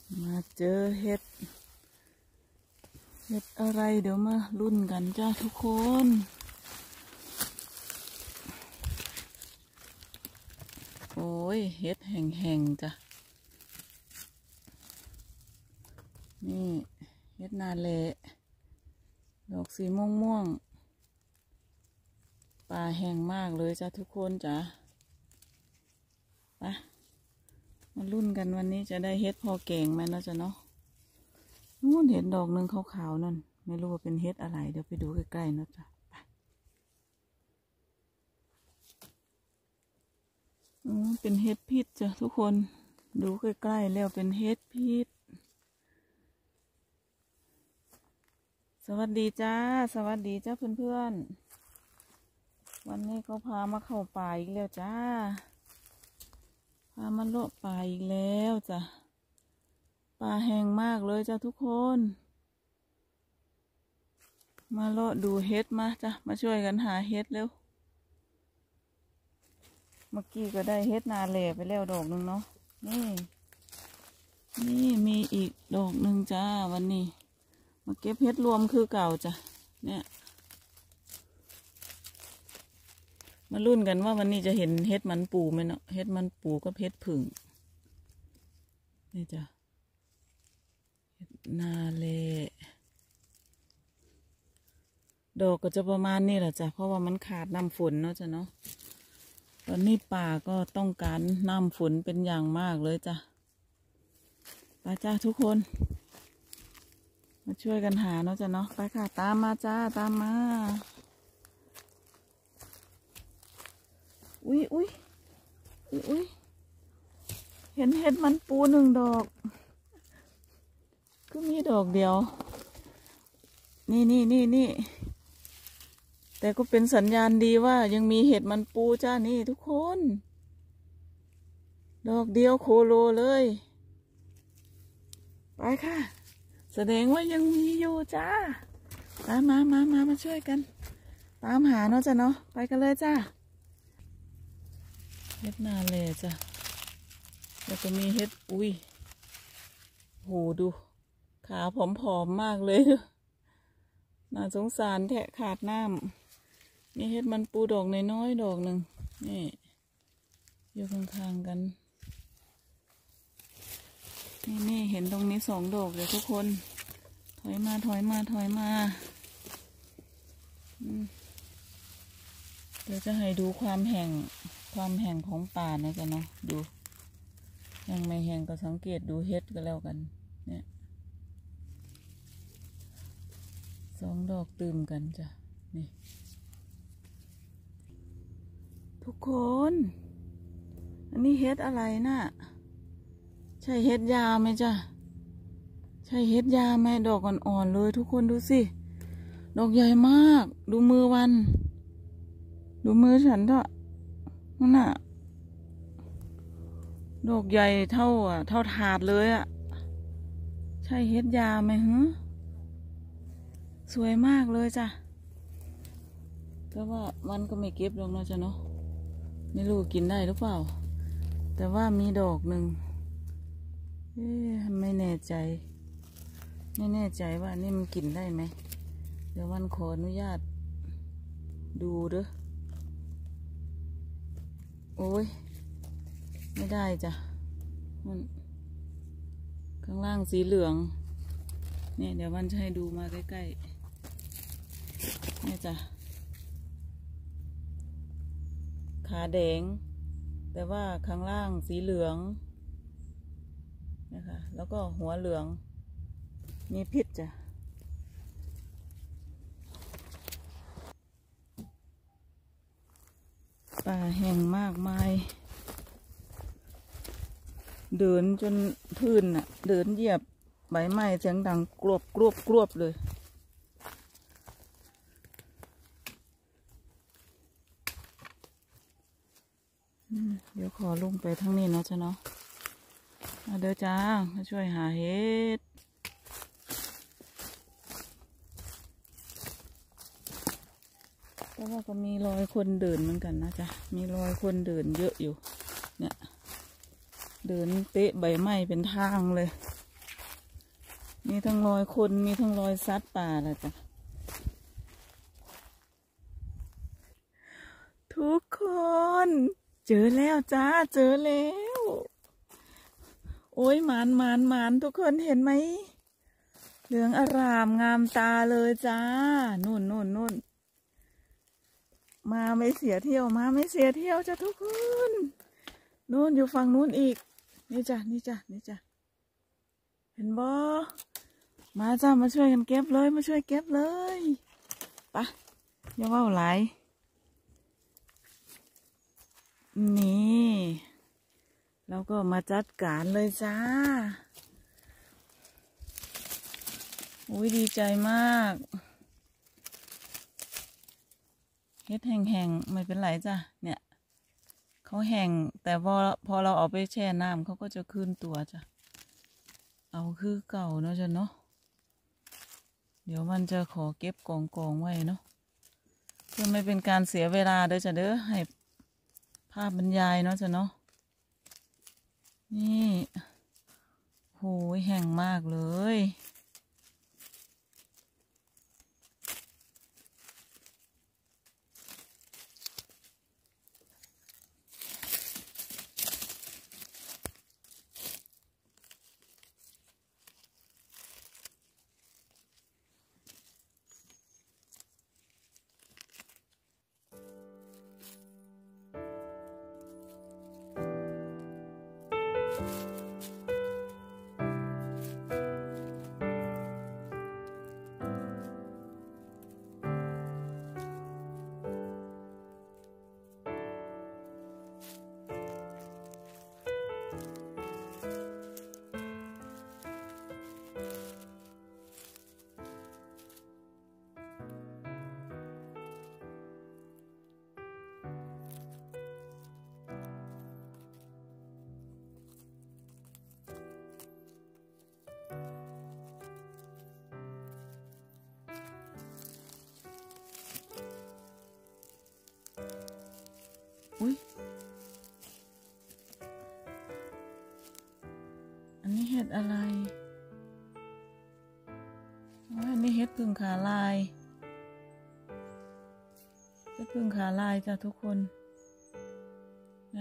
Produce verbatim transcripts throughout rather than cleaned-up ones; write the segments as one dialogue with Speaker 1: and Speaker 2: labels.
Speaker 1: มาเจอเห็ดเห็ดอะไรเดี๋ยวมาลุ้นกันจ้าทุกคนโอ้ยเห็ดแห้งๆจ้ะนี่เห็ดนาเละดอกสีม่วงม่วงป่าแห้งมากเลยจ้ะทุกคนจ้ะไปมาลุ้นกันวันนี้จะได้เห็ดพอแกงไหมเนาะจ้ะเนาะนู่นเห็ดดอกหนึ่งขาวๆนั่นไม่รู้ว่าเป็นเห็ดอะไรเดี๋ยวไปดูใกล้ๆเนาะจ้ะไปอืมเป็นเห็ดพิษจ้ะทุกคนดูใกล้ๆแล้วเป็นเห็ดพิษสวัสดีจ้าสวัสดีจ้าเพื่อนๆวันนี้ก็พามาเข้าป่าอีกแล้วจ้าพามาเลาะป่าอีกแล้วจ้ะป่าแห้งมากเลยจ้ะทุกคนมาเลาะดูเห็ดมาจ้ะมาช่วยกันหาเห็ดเร็วเมื่อกี้ก็ได้เห็ดนาเล่ไปแล้วดอกหนึ่งเนาะนี่นี่มีอีกดอกหนึ่งจ้าวันนี้มาเก็บเห็ดรวมคือเก่าจ้ะเนี่ยมาลุ้นกันว่าวันนี้จะเห็นเห็ดมันปูไหมเนาะเห็ดมันปูกับเห็ดผึ่งนี่จ้ะเห็ดนาเล่ดอกก็จะประมาณนี้แหละจ้ะเพราะว่ามันขาดน้ำฝนเนาะจ้ะเนาะตอนนี้ป่าก็ต้องการน้ำฝนเป็นอย่างมากเลยจ้ะไปจ้าทุกคนมาช่วยกันหาเนาะจ้ะเนาะไปค่ะตามมาจ้าตามมาอุ้ยอุ้ยอุ้ยอุ้ยเห็นเห็ดมันปูหนึ่งดอกก็มีดอกเดียวนี่นี่นี่นี่แต่ก็เป็นสัญญาณดีว่ายังมีเห็ดมันปูจ้านี่ทุกคนดอกเดียวโคโลเลยไปค่ะแสดงว่ายังมีอยู่จ้าตามมามามามาช่วยกันตามหาเนาะจ้ะเนาะไปกันเลยจ้าเห็ดนาเล่จ้ะแล้วก็มีเห็ดอุ้ยโหดูขาผอมๆมากเลยน่าสงสารแทะขาดน้ำมีเห็ดมันปูดอกน้อยๆดอกหนึ่งนี่อยู่ข้างๆกันนี่นี่เห็นตรงนี้สองดอกเลยทุกคนถอยมาถอยมาถอยมาเดี๋ยวจะให้ดูความแห้งความแห้งของป่านะจ๊ะเนาะดูแห้งไม่แห้งก็สังเกตดูเห็ดก็แล้วกันเนี่ยสองดอกตื่มกันจ้ะนี่ทุกคนอันนี้เห็ดอะไรน่ะใช่เห็ดยาไหมจ้ะใช่เห็ดยาไหมดอกอ่อนๆเลยทุกคนดูสิดอกใหญ่มากดูมือวันดูมือฉันเถอะนั่นน่ะดอกใหญ่เท่าอ่ะเท่าถาดเลยอ่ะใช่เห็ดยาไหมฮะสวยมากเลยจ้ะแต่ว่ามันก็ไม่เก็บลงเนาะจ้ะเนาะไม่รู้กินได้หรือเปล่าแต่ว่ามีดอกหนึ่งเอ๊ะไม่แน่ใจไม่แน่ใจว่านี่มันกินได้ไหมเดี๋ยววันขออนุญาตดูเด้อโอ้ยไม่ได้จ้ะมันข้างล่างสีเหลืองเนี่ยเดี๋ยววันจะให้ดูมาใกล้ๆนี่จ้ะขาแดงแต่ว่าข้างล่างสีเหลืองนะคะแล้วก็หัวเหลืองมีพิษจ้ะป่าแห้งมากมายเดินจนพื้นน่ะเดินเหยียบใบไม้เสียงดังกรวบกรวบกรวบเลยเดี๋ยวขอลงไปทั้งนี้เนาะจ้ะเนาะมาเด้อจ้ามาช่วยหาเห็ดแต่ว่าก็มีรอยคนเดินเหมือนกันนะจ๊ะมีรอยคนเดินเยอะอยู่เนี่ยเดินเตะใบไม้เป็นทางเลยมีทั้งรอยคนมีทั้งรอยซัดป่าเลยจ้ะทุกคนเจอแล้วจ้าเจอแล้วโอ้ยหมานหมานหมานทุกคนเห็นไหมเหลืองอร่ามงามตาเลยจ้านู่นนู่นนู่นมาไม่เสียเที่ยวมาไม่เสียเที่ยวจ้ะทุกคนนู่นอยู่ฝั่งนู้นอีกนี่จ้ะนี่จ้ะนี่จ้ะเห็นบ่มาจ้ามาช่วยกันเก็บเลยมาช่วยเก็บเลยปะอย่าว่าไหลนี่แล้วก็มาจัดการเลยจ้าอุ้ยดีใจมากเฮ็ดแห้งๆไม่เป็นไรจ้ะเนี่ยเขาแห้งแต่พอพอเราเอาไปแช่น้ำเขาก็จะขึ้นตัวจ้ะเอาคือเก่าเนาะจ้ะเนาะเดี๋ยวมันจะขอเก็บกองกองไว้เนาะเพื่อไม่เป็นการเสียเวลาเด้อจ้ะเด้อให้ภาพบรรยายเนาะจ้ะเนาะนี่โหยแห้งมากเลยอุ้ยอันนี้เห็ดอะไรอ๋ออันนี้เห็ดพึ่งขาลายเห็ดพึ่งขาลายจ้ะทุกคนเนี่ย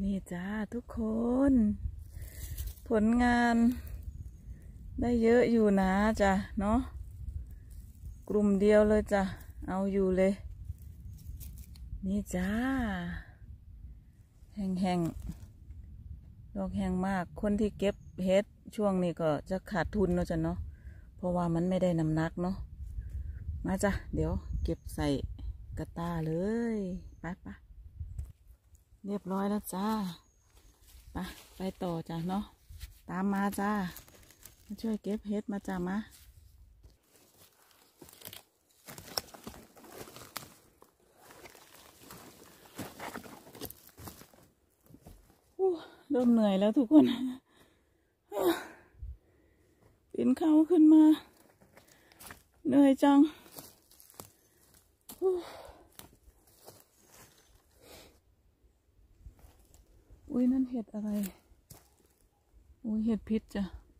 Speaker 1: นี่จ้าทุกคน ผลงานได้เยอะอยู่นะจ้ะเนาะกลุ่มเดียวเลยจ้ะเอาอยู่เลยนี่จ้าแห้งๆดอกแห้งมากคนที่เก็บเห็ดช่วงนี้ก็จะขาดทุนเนาะจ้ะเนาะเพราะว่ามันไม่ได้น้ำหนักเนาะมาจ้ะเดี๋ยวเก็บใส่กระตาเลยไปปะเรียบร้อยแล้วจ้าไปไปต่อจ้ะเนาะตามมาจ้ามาช่วยเก็บเห็ดมาจ้ามาเริ่มเหนื่อยแล้วทุกคนปีนเขาขึ้นมาเหนื่อยจังอุ้ยนั่นเห็ดอะไรอุ้ยเห็ดพิษจ้ะ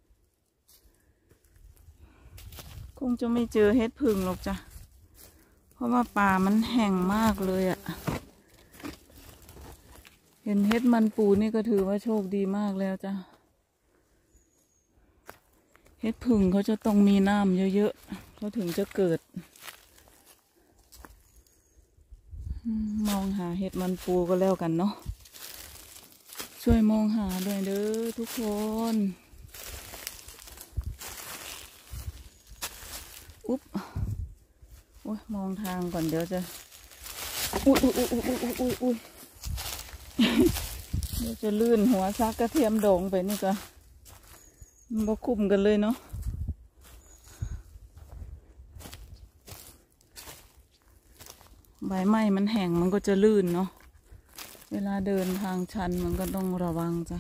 Speaker 1: คงจะไม่เจอเห็ดผึ่งหรอกจ้ะเพราะว่าป่ามันแห้งมากเลยอะเห็นเห็ดมันปูนี่ก็ถือว่าโชคดีมากแล้วจ้ะเห็ดผึ่งเขาจะต้องมีน้ำเยอะๆเขาถึงจะเกิดมองหาเห็ดมันปูก็แล้วกันเนาะช่วยมองหาด้วยเด้อทุกคนอุ๊บโอ้ยมองทางก่อนเดี๋ยวจะอุ๊ยอุ๊ยอุ๊ยอุ๊ยอุ๊ยอุ๊ยอุ๊ยเดี๋ยวจะลื่นหัวซักกระเทียมโด่งไปนี่ก็มันบ่คุ้มกันเลยเนาะใบไม้มันแห้งมันก็จะลื่นเนาะเวลาเดินทางชันมันก็ต้องระวังจ้ะ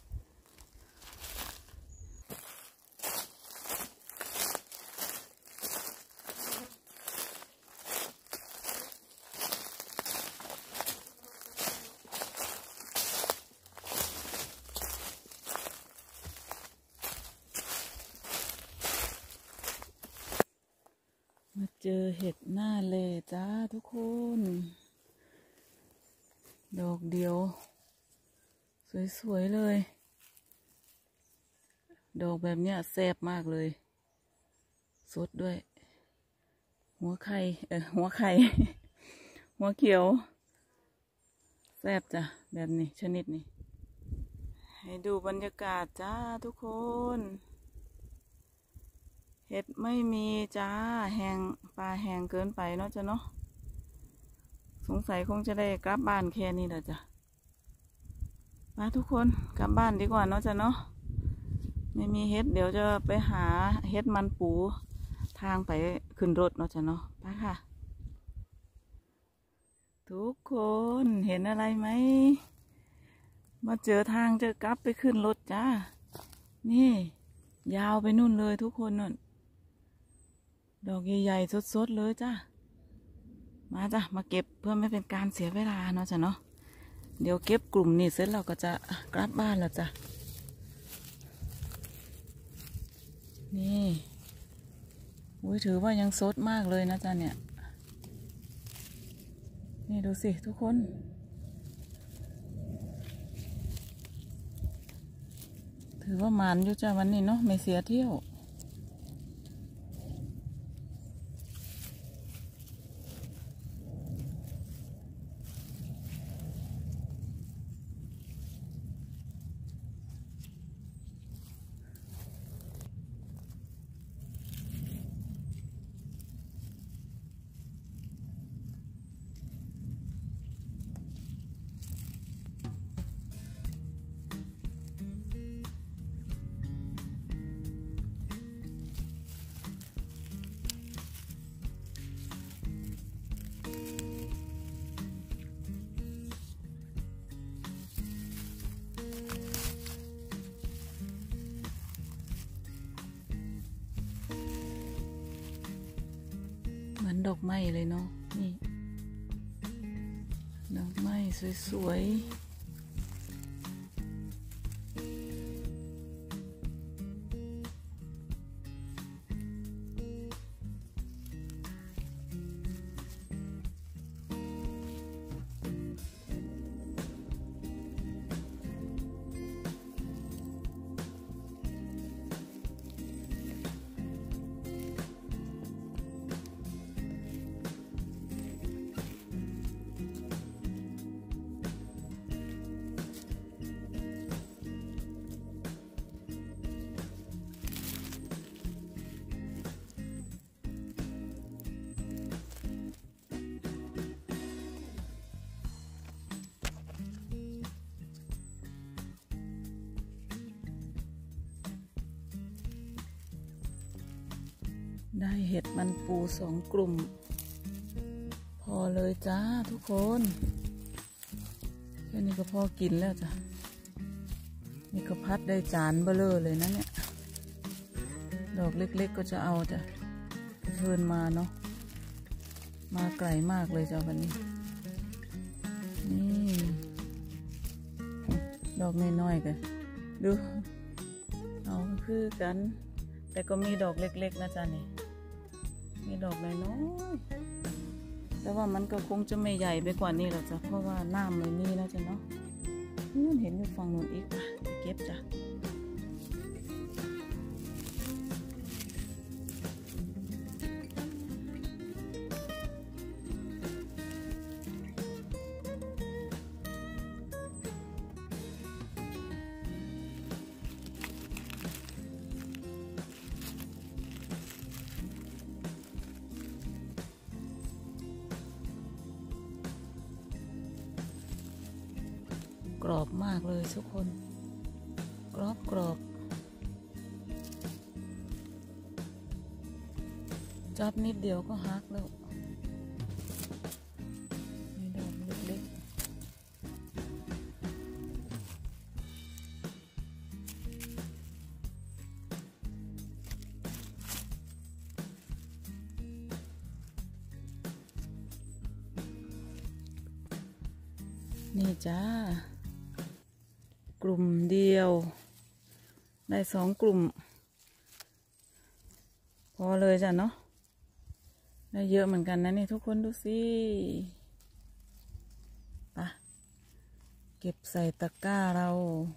Speaker 1: มาเจอเห็ดหน้าเลจ้าทุกคนดอกเดียวสวยๆเลยดอกแบบเนี้ยแซ่บมากเลยสดด้วยหัวไข่เออหัวไข่ หัวเขียวแซ่บจ้ะแบบนี้ชนิดนี้ให้ดูบรรยากาศจ้าทุกคนเห็ดไม่มีจ้าแห้งปลาแห้งเกินไปเนาะจ้ะเนาะสงสัยคงจะได้กลับบ้านแค่นี้แหละจ้ะมาทุกคนกลับบ้านดีกว่าเนาะจ้ะเนาะไม่มีเห็ดเดี๋ยวจะไปหาเห็ดมันปูทางไปขึ้นรถเนาะจ้ะเนาะไปค่ะทุกคนเห็นอะไรไหมมาเจอทางจะกลับไปขึ้นรถจ้านี่ยาวไปนู่นเลยทุกคนนู่นดอกใหญ่ๆสดๆเลยจ้ามาจ้ะมาเก็บเพื่อไม่เป็นการเสียเวลาเนาะจ้ะเนาะเดี๋ยวเก็บกลุ่มนี้เสร็จเราก็จะกลับบ้านแล้วจ้ะนี่อุ้ยถือว่ายังสดมากเลยนะจ๊ะเนี่ยนี่ดูสิทุกคนถือว่าหมานอยู่จ้ะวันนี้เนาะไม่เสียเที่ยวเหมือนดอกไม้เลยเนาะนี่ดอกไม้สวยได้เห็ดมันปูสองกลุ่มพอเลยจ้าทุกคนแค่นี้ก็พอกินแล้วจ้ะนี่ก็พัดได้จานเบลอเลยนะเนี่ยดอกเล็กๆก็จะเอาจ้ะเชิญมาเนาะมาไกลมากเลยจ้ะวันนี้นี่ดอกน้อยๆกันดูเอาคือกันแต่ก็มีดอกเล็กๆนะจ๊ะนี่มีดอกน้อยๆแต่ว่ามันก็คงจะไม่ใหญ่ไปกว่านี้หรอกจ้ะเพราะว่าน้ำไม่มีนะจ๊ะเนาะนู่นเห็นอยู่ฝั่งนู้นอีกป่ะเก็บจ้ะกรอบมากเลยทุกคนกรอบกรอบจับนิดเดียวก็หักแล้วมีดอกเล็กๆนี่จ้ากลุ่มเดียวได้สองกลุ่มพอเลยจ้ะเนาะได้เยอะเหมือนกันนะนี่ทุกคนดูสิไปเก็บใส่ตะกร้าเรา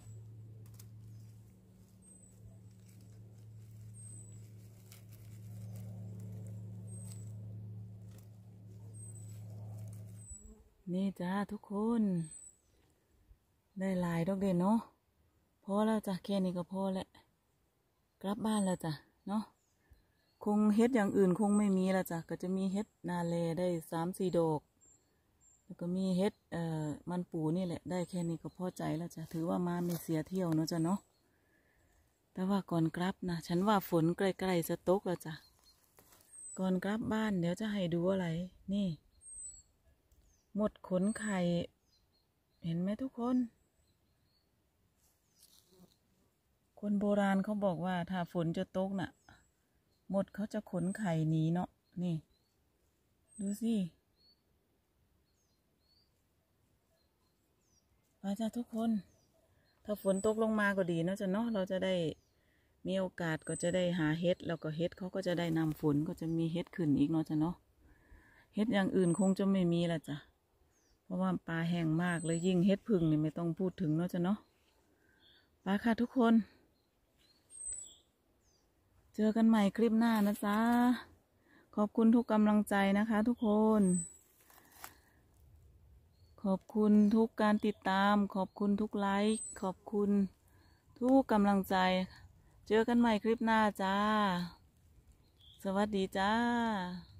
Speaker 1: นี่จ้าทุกคนได้หลายดอกเด่นเนาะพอแล้วจ้ะแค่นี้ก็พอแหละกลับบ้านแล้วจ้ะเนาะคงเฮ็ดอย่างอื่นคงไม่มีแล้วจ้ะก็จะมีเฮ็ดนาเลได้สามสี่ดอกแล้วก็มีเฮ็ดเอ่อมันปูนี่แหละได้แค่นี้ก็พอใจแล้วจ้ะถือว่ามาไม่เสียเที่ยวเนาะจ้ะเนาะแต่ว่าก่อนกลับนะฉันว่าฝนใกล้ๆจะตกแล้วจ้ะก่อนกลับบ้านเดี๋ยวจะให้ดูอะไรนี่หมดขนไข่เห็นไหมทุกคนคนโบราณเขาบอกว่าถ้าฝนจะตกน่ะหมดเขาจะขนไข่หนีเนาะนี่ดูสิไปจ้ะทุกคนถ้าฝนตกลงมาก็ดีเนาะจ้ะเนาะเราจะได้มีโอกาสก็จะได้หาเห็ดแล้วก็เห็ดเขาก็จะได้นำฝนก็จะมีเห็ดขึ้นอีกเนาะจ้ะเนาะเห็ดอย่างอื่นคงจะไม่มีละจ้ะเพราะว่าปลาแห้งมากเลยยิ่งเห็ดพึ่งนี่ไม่ต้องพูดถึงเนาะจ้ะเนาะไปค่ะทุกคนเจอกันใหม่คลิปหน้านะจ๊ะขอบคุณทุกกำลังใจนะคะทุกคนขอบคุณทุกการติดตามขอบคุณทุกไลค์ขอบคุณทุกกำลังใจเจอกันใหม่คลิปหน้าจ้าสวัสดีจ้า